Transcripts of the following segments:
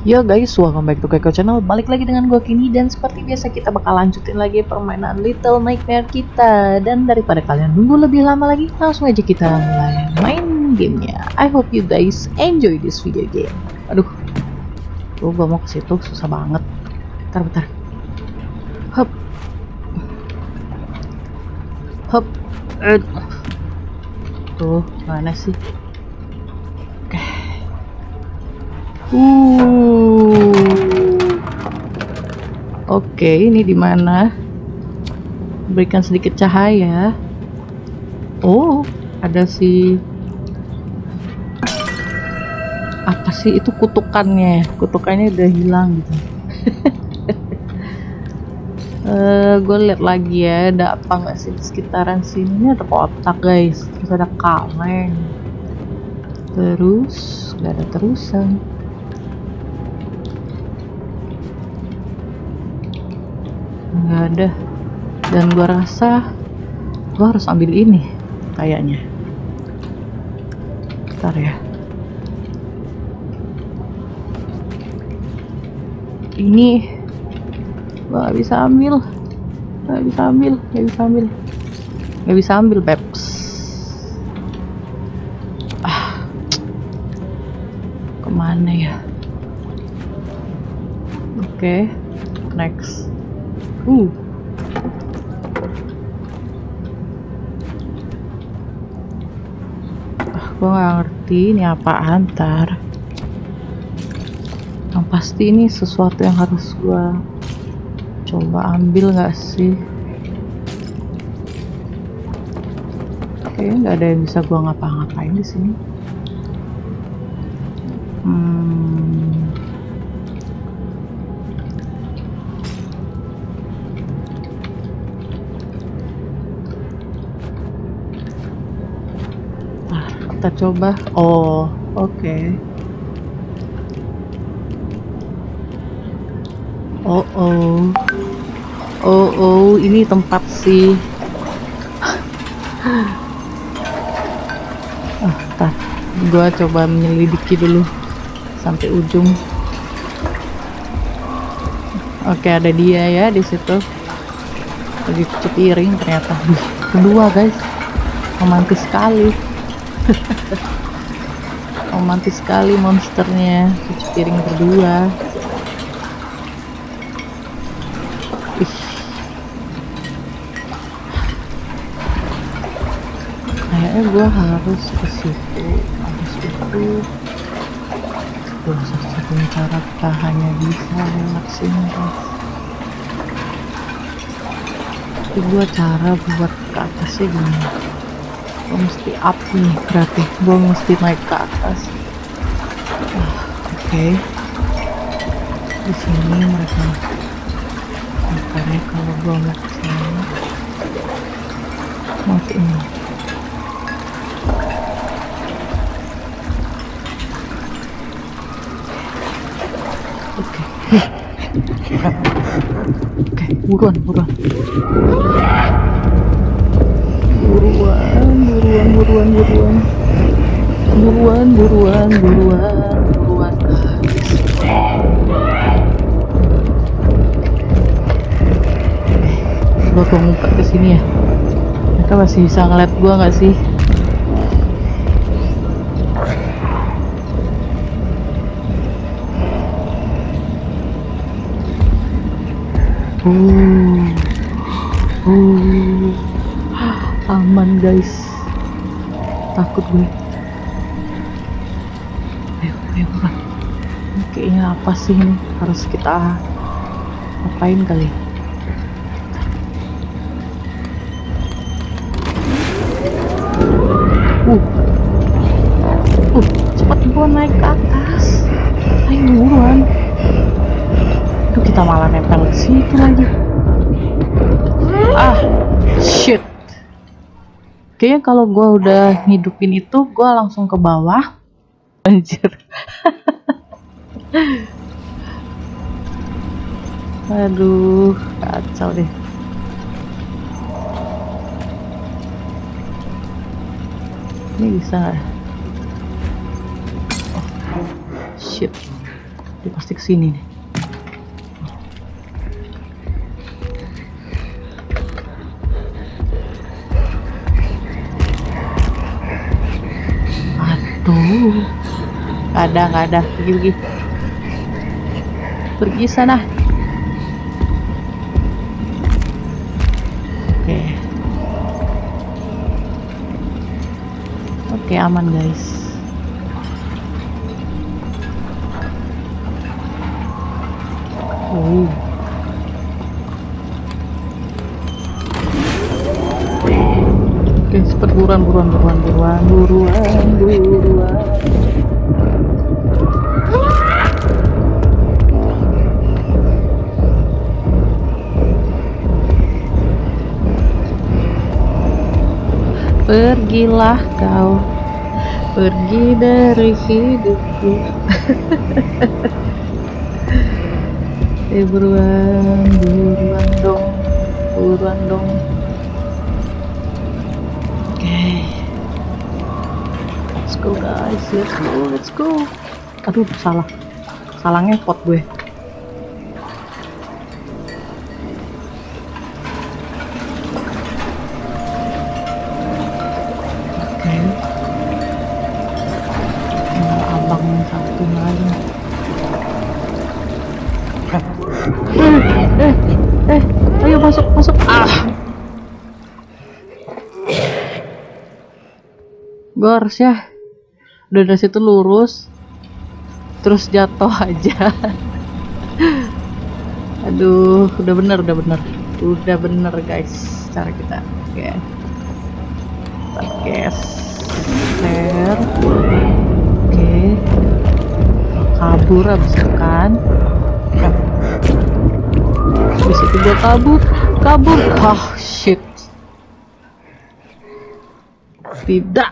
Yo guys, welcome back to Keko Channel. Balik lagi dengan gue Kini, dan seperti biasa kita bakal lanjutin lagi permainan Little Nightmare kita. Dan daripada kalian nunggu lebih lama lagi, langsung aja kita mulai main gamenya. I hope you guys enjoy this video game. Aduh, gue mau ke situ susah banget. Bentar. Hop, hop, tuh mana sih? Oke, ini di mana? Berikan sedikit cahaya. Oh, ada apa sih itu kutukannya? Kutukannya udah hilang gitu. Gue lihat lagi ya, ada apa nggak sih di sekitaran sini? Ini ada kotak guys, terus ada kaleng, terus nggak ada terusan. Nggak ada, dan gua rasa gua harus ambil ini kayaknya. Bentar ya, ini gua nggak bisa ambil, nggak bisa ambil Peps. Kemana ya? Oke, next. Gue nggak ngerti ini apaan. Ntar yang pasti ini sesuatu yang harus gue coba ambil nggak sih? Kayaknya nggak ada yang bisa gue ngapa-ngapain di sini. Kita coba. Oh, oke. Oh, ini tempat sih. Ntar gua coba menyelidiki dulu sampai ujung. Oke, ada dia ya di situ. Lagi cuci piring ternyata. Kedua guys, romantis sekali. Romantis sekali monsternya, cuci piring berdua. Kayaknya gue harus ke situ, harus itu. Gue satu-satunya cara kita hanya bisa lewat sini guys. Tapi gue cara buat ke atasnya gimana? Gue mesti up nih, berarti gue mesti naik ke atas. Oke. Di sini mereka. Makanya kalau gue mau ke sini, mau ke ini. Oke, buruan. Gua ngumpet ke sini ya. Mereka masih bisa ngeliat gua nggak sih? Aman guys. Takut gue. Ayo bukan. Kayaknya apa sih ini? Harus kita apain kali? Cepat gua naik ke atas. Ayo buruan. Aduh, kita malah nempel ke situ lagi. Shit. Kayaknya kalau gua udah hidupin itu, gua langsung ke bawah. Anjir. Aduh, kacau deh. Ini bisa nggak? Shit. Dia pasti kesini nih. Aduh, nggak ada, pergi sana. Oke, aman guys. Oke, cepet buruan. Pergilah kau, pergi dari hidupku. Buruan dong. Oke. Let's go guys, let's go. Aduh, salah ngepot gue. Abang satu lagi. Ayo masuk. Gue harusnya udah dari situ lurus, terus jatuh aja. Aduh, udah bener guys cara kita. Oke. Geser. Oke. Kabur abis itu kan. Habis itu gue kabur. Oh shit. Tidak.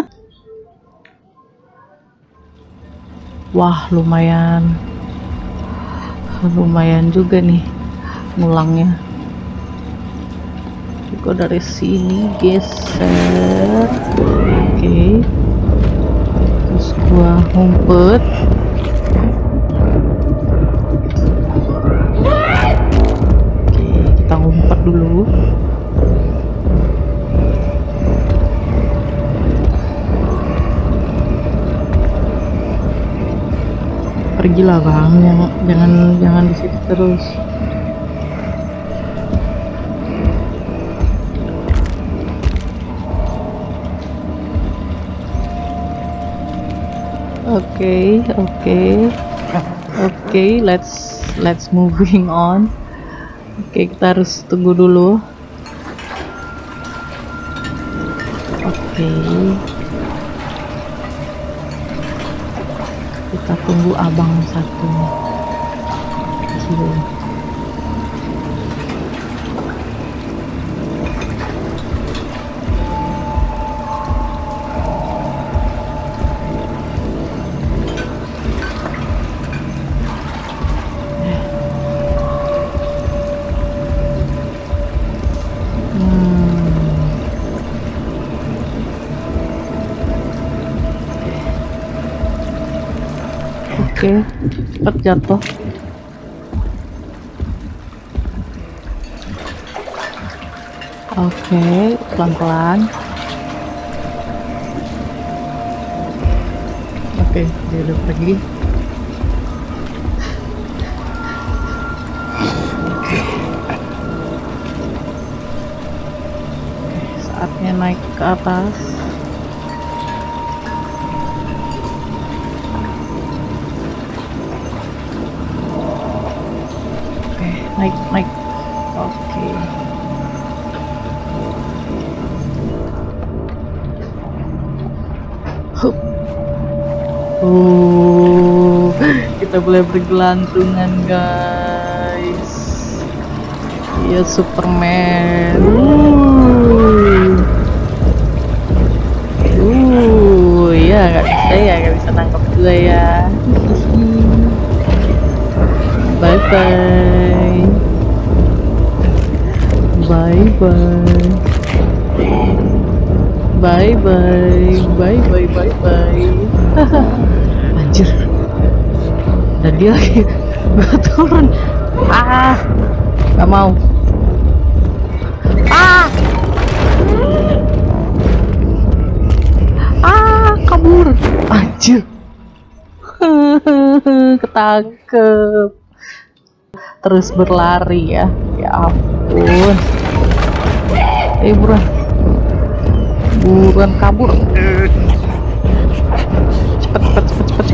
Wah, lumayan juga nih ngulangnya. Gue dari sini geser. Oke. Terus gua ngumpet. Kita ngumpet dulu. Pergilah bang, jangan di situ terus. Oke, let's moving on. Oke, kita harus tunggu dulu. Oke. Kita tunggu abang satu. Oke, cepet jatuh. Oke, pelan-pelan. Oke, dia udah pergi. Saatnya naik ke atas. Naik. Oke. Kita boleh bergelantungan guys. Iya, Superman. Iya, nggak bisa nangkep gue ya. Bye bye. Anjir. Dan dia lagi gue turun. Gak mau. Kabur. Anjir. Ketangkep. Terus berlari ya. Ya ampun. Buruan kabur. Cepet.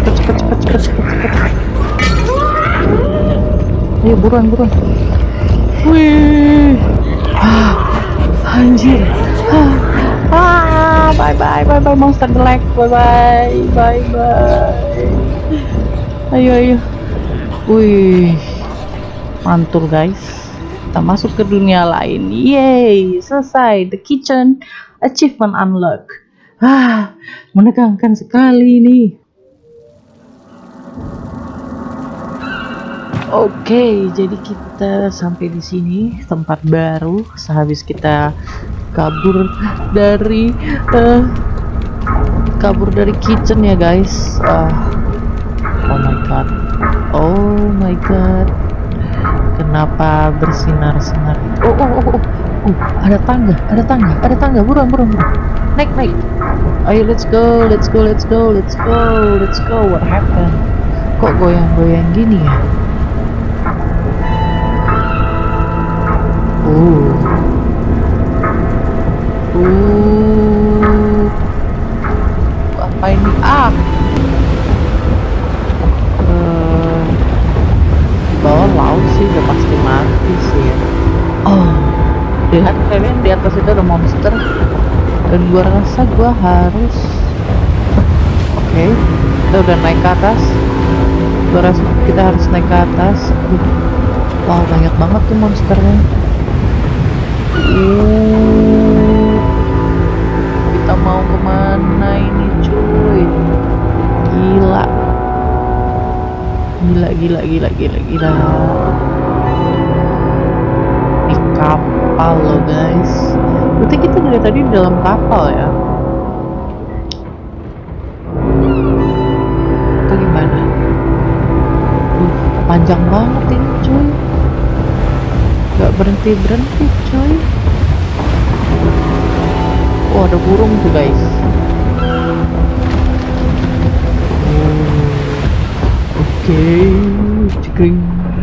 Ayo buruan. Wih. Anjir. Bye monster jelek. Bye. Ayo. Wih. Mantul guys. Kita masuk ke dunia lain. Yeay, selesai. The kitchen achievement unlock. Menegangkan sekali ini. Oke, jadi kita sampai di sini, tempat baru sehabis kita kabur dari kitchen ya guys. Oh my god. Kenapa bersinar-sinar? Ada tangga. Buruan. Naik. Ayo let's go. What happened? Kok goyang-goyang gini ya? Apa ini? Di bawah laut sih udah pasti mati sih ya. Lihat kalian di atas itu ada monster. Dan gua rasa gua harus kita udah naik ke atas. Gua rasa kita harus naik ke atas. Wow, banyak banget tuh monsternya. Kita mau kemana ini cuy? Gila. Di kapal loh guys. Berarti kita dari tadi di dalam kapal ya? Atau gimana? Panjang banget ini cuy. Gak berhenti cuy. Ada burung tuh guys. Cekring.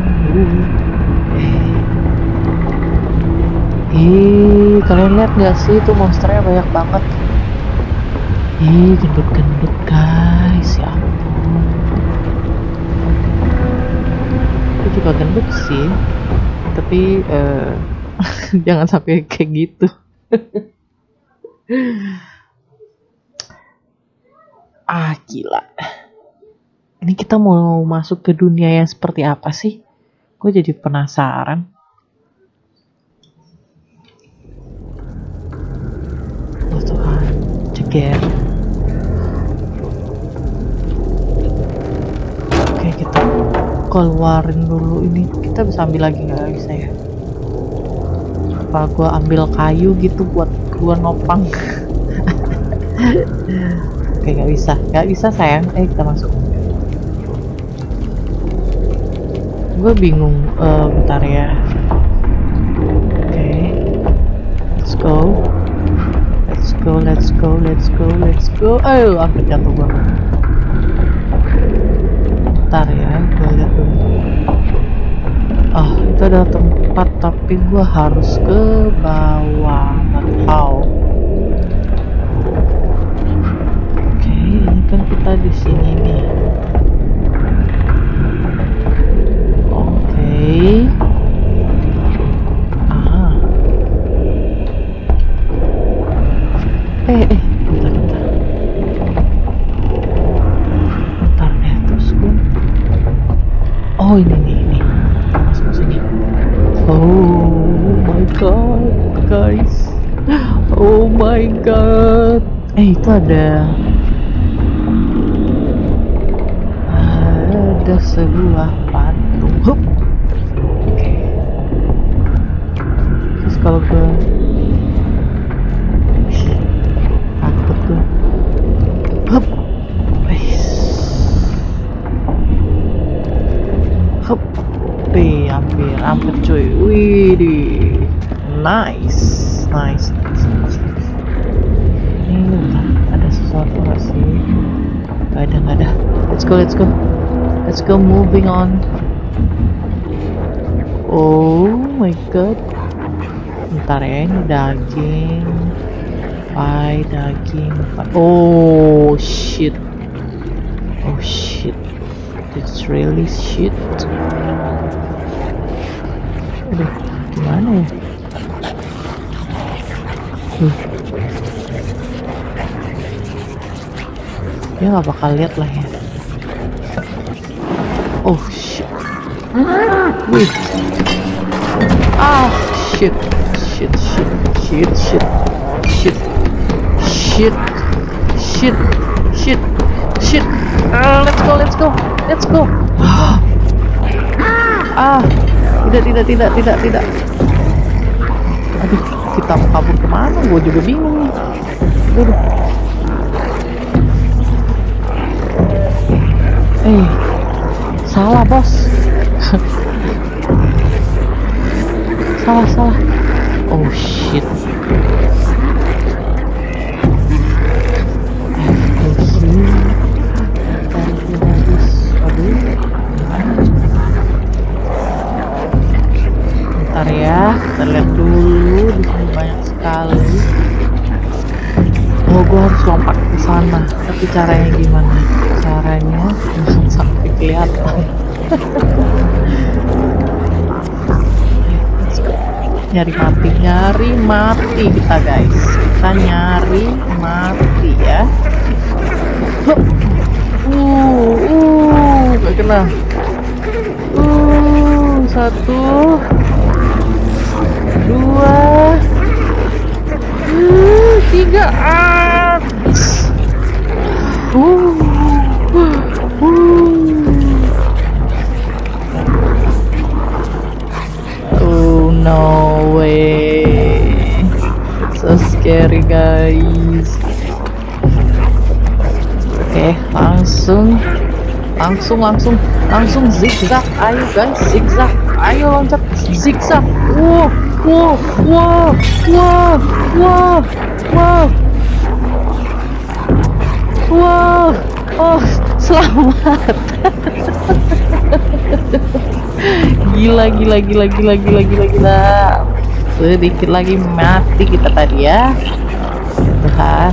Kalian lihat gak sih itu monsternya banyak banget. Gendut guys, ya ampun. Itu juga gendut sih, tapi jangan sampai kayak gitu. Gila. Ini kita mau masuk ke dunia yang seperti apa sih? Gue jadi penasaran. Tuhan, ceger. Oke, kita keluarin dulu ini. Kita bisa ambil lagi nggak? Bisa ya? Apa gue ambil kayu gitu buat gue nopang? Oke, nggak bisa sayang. Kita masuk. Gue bingung. Bentar ya. Oke, let's go. Ayo, hampir jatuh banget. Bentar ya, gue lihat dulu. Itu ada tempat, tapi gue harus ke bawah. Oke, ini kan kita di sini nih. Bentar deh, terus gue. Ini masuk sini. Oh my god guys, oh my god. Itu ada sebuah patung. Oke. Terus kalau gue takut gue. hampir cuy. Wih, nice. Ini ada sesuatu nggak sih? Nggak ada. Let's go, moving on. Oh my god. Bentar ya, ini daging. Daging. Oh shit. It's really shit. Aduh, gimana ya? Dia nggak bakal lihat lah ya. Oh shit. Wih. Shit. Let's go. Tidak. Aduh, kita mau kabur kemana? Gue juga bingung nih. Salah bos. salah. Oh shit. Bentar ya, kita lihat dulu. Di sini banyak sekali. Oh, gua harus lompat ke sana. Tapi caranya gimana? Caranya jangan sampai kelihatan. Nyari mati kita guys. Kita nyari mati ya. Gak kena. 1 2 3. Oh no way. So scary guys. Oke, langsung zigzag. Ayo guys, zigzag. Ayo loncat zigzag. Wow. Oh, selamat. Gila. Sedikit lagi mati kita tadi ya. Tuhan.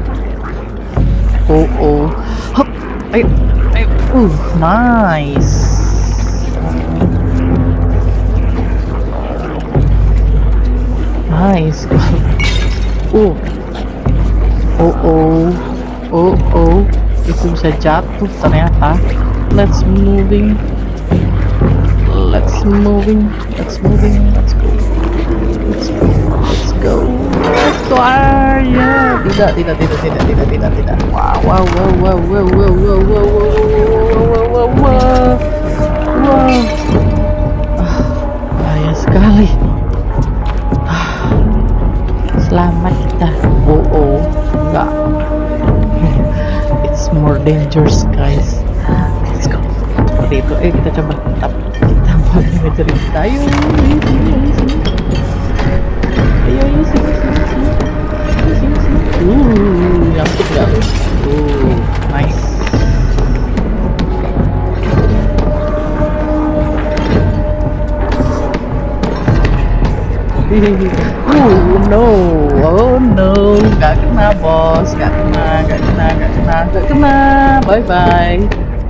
Oh. Hop. Ayo. Nice. Oh. Itu bisa jatuh ternyata. Let's moving. Let's go. Ya, tidak. Wow. Bahaya sekali. Selamat kita. Oh, enggak. It's more dangerous guys. Let's go. Seperti itu. Kita coba tetap kita boleh ngejar kita. Ayo sini. Nyangkut gak lu? Nice. Oh no, gak kena bos, gak kena. Bye.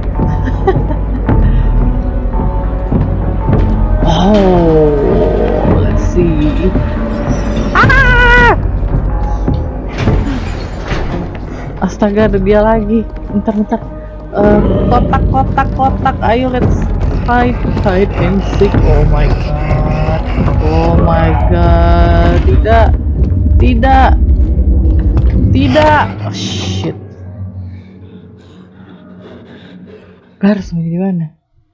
Oh, let's see. Astaga, ada dia lagi. Bentar. Kotak. Ayo, let's hide and seek. Oh my god. Tidak. Oh, shit. Harus di mana?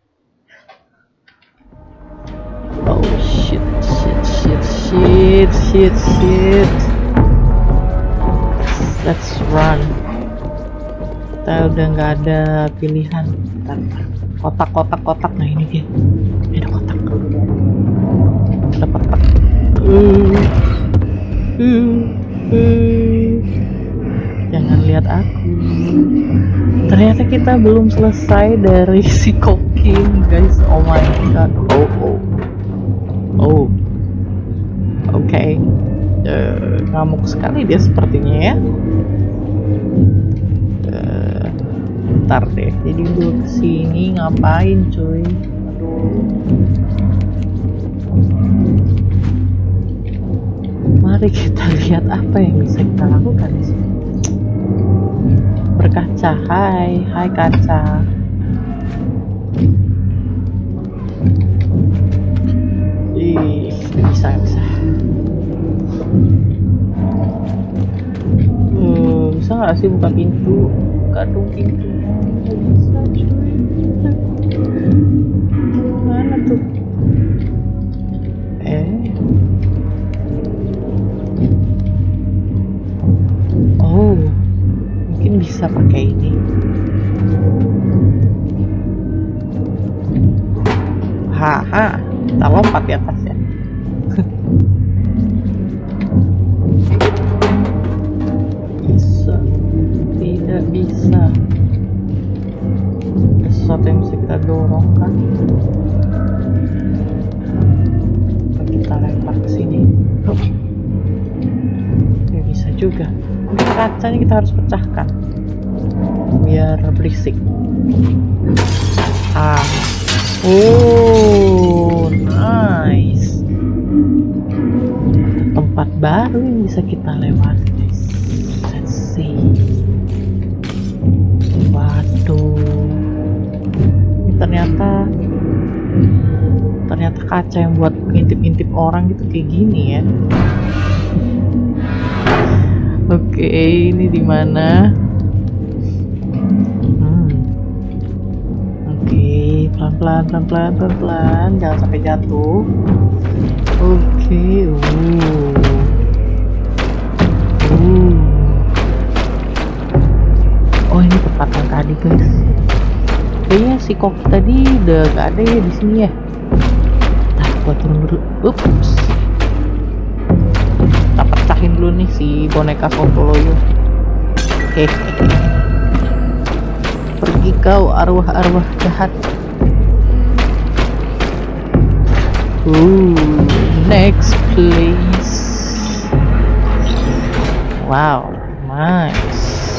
Oh shit. Let's run. Kita udah nggak ada pilihan. Kotak. Nah ini dia. Ini ada kotak. dapat jangan lihat aku. Ternyata kita belum selesai dari si Kokin, guys. Oh my god. Oke. Ngamuk sekali dia sepertinya ya. Bentar deh. Jadi gue kesini ngapain, cuy? Aduh. Mari kita lihat apa yang bisa kita lakukan di sini. Berkaca, hai kaca. Bisa. Bisa nggak sih buka pintu? Buka dong pintunya. Bisa, cuy. Mana tuh? Mungkin bisa pakai ini. Haha, kita lompat di atas ya. Bisa, tidak bisa. Ada sesuatu yang bisa kita dorong kan? Kita lempar ke sini. Ya, bisa juga. Kacanya kita harus pecahkan biar berisik. Nice. Tempat baru yang bisa kita lewati, guys. Let's see. Waduh, ini ternyata kaca yang buat ngintip-ngintip orang gitu kayak gini ya. Oke, ini di mana? Oke, pelan-pelan, jangan sampai jatuh. Oke, Oh, ini tempat yang tadi, guys. Kayaknya si Koki tadi udah gak ada ya di sini ya. Nah, gua turun dulu. Ups. Kita pecahin dulu nih si boneka Sontoloyo. Pergi kau arwah-arwah jahat. Next place. Wow, nice.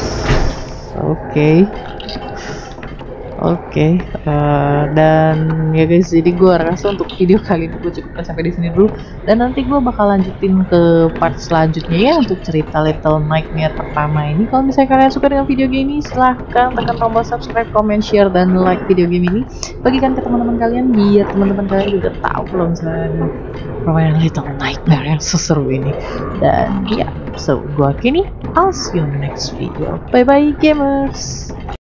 Oke, dan ya guys, jadi gue rasa untuk video kali ini gue cukupkan sampai di sini dulu, dan nanti gue bakal lanjutin ke part selanjutnya ya untuk cerita Little Nightmare pertama ini. Kalau misalnya kalian suka dengan video game ini, silahkan tekan tombol subscribe, comment, share, dan like video game ini. Bagikan ke teman-teman kalian biar teman-teman kalian juga tahu kalau misalnya permainan Little Nightmare yang seseru ini. Dan ya, so gue kini, I'll see you on the next video. Bye bye gamers.